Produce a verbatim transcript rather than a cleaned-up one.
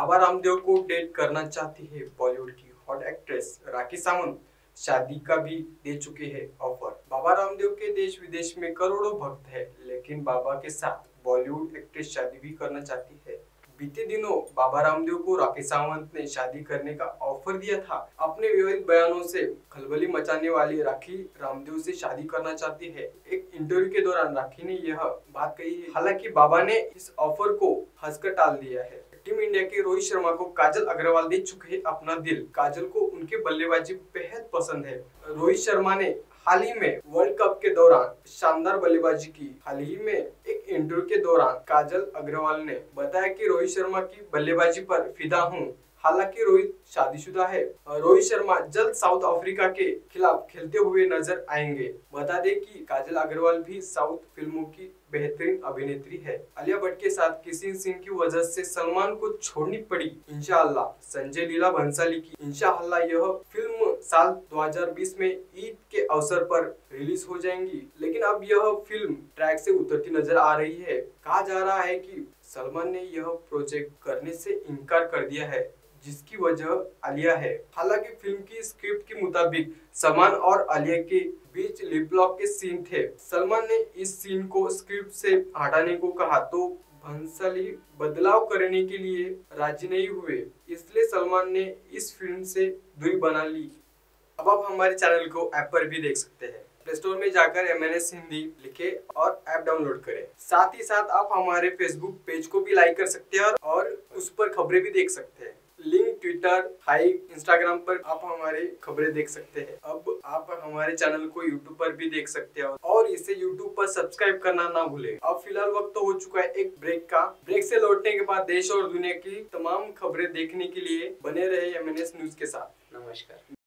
बाबा रामदेव को डेट करना चाहती है बॉलीवुड की हॉट एक्ट्रेस राखी सावंत। शादी का भी दे चुके हैं ऑफर। बाबा रामदेव के देश विदेश में करोड़ों भक्त हैं, लेकिन बाबा के साथ बॉलीवुड एक्ट्रेस शादी भी करना चाहती है। बीते दिनों बाबा रामदेव को राखी सावंत ने शादी करने का ऑफर दिया था। अपने विवादित बयानों से खलबली मचाने वाली राखी रामदेव से शादी करना चाहती है। एक इंटरव्यू के दौरान राखी ने यह बात कही है। हालांकि बाबा ने इस ऑफर को हंसकर टाल दिया है। टीम इंडिया के रोहित शर्मा को काजल अग्रवाल दे चुके हैं अपना दिल। काजल को उनके बल्लेबाजी बेहद पसंद है। रोहित शर्मा ने हाल ही में वर्ल्ड कप के दौरान शानदार बल्लेबाजी की। हाल ही में एक इंटरव्यू के दौरान काजल अग्रवाल ने बताया कि रोहित शर्मा की बल्लेबाजी पर फिदा हूं। हालांकि रोहित शादीशुदा है। रोहित शर्मा जल्द साउथ अफ्रीका के खिलाफ खेलते हुए नजर आएंगे। बता दें कि काजल अग्रवाल भी साउथ फिल्मों की बेहतरीन अभिनेत्री है। आलिया भट्ट के साथ किसी सीन की वजह से सलमान को छोड़नी पड़ी। इंशाअल्लाह संजय लीला भंसाली की इंशाअल्लाह यह फिल्म साल दो हज़ार बीस में ईद के अवसर पर रिलीज हो जाएंगी, लेकिन अब यह फिल्म ट्रैक से उतरती नजर आ रही है। कहा जा रहा है कि सलमान ने यह प्रोजेक्ट करने से इनकार कर दिया है, जिसकी वजह आलिया है। हालांकि फिल्म की स्क्रिप्ट के मुताबिक सलमान और आलिया के बीच लिप लॉक के सीन थे। सलमान ने इस सीन को स्क्रिप्ट से हटाने को कहा तो भंसाली बदलाव करने के लिए राजी नहीं हुए, इसलिए सलमान ने इस फिल्म से दूरी बना ली। अब आप हमारे चैनल को ऐप पर भी देख सकते हैं। प्ले स्टोर में जाकर एम एन एस हिंदी लिखे और ऐप डाउनलोड करें। साथ ही साथ आप हमारे फेसबुक पेज को भी लाइक कर सकते हैं और उस पर खबरें भी देख सकते हैं। लिंक ट्विटर, हाई इंस्टाग्राम पर आप हमारे खबरें देख सकते हैं। अब आप हमारे चैनल को यूट्यूब पर भी देख सकते हैं और इसे यूट्यूब पर सब्सक्राइब करना ना भूलें। अब फिलहाल वक्त तो हो चुका है एक ब्रेक का। ब्रेक से लौटने के बाद देश और दुनिया की तमाम खबरें देखने के लिए बने रहे एम एन एस न्यूज के साथ। नमस्कार।